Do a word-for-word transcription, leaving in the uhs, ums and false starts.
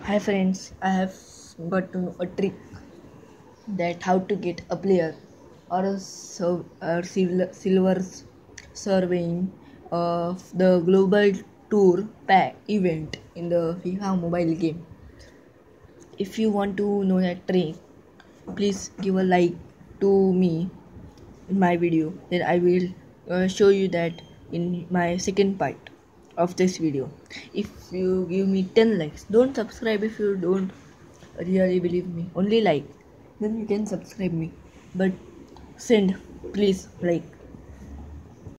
Hi friends, I have got to know a trick that how to get a player or a, serv- or sil- silver surveying of the global tour pack event in the FIFA mobile game. If you want to know that trick, please give a like to me in my video. Then I will uh, show you that in my second part of this video. If you give me ten likes, don't subscribe if you don't really believe me, only like, then you can subscribe me, but send please like.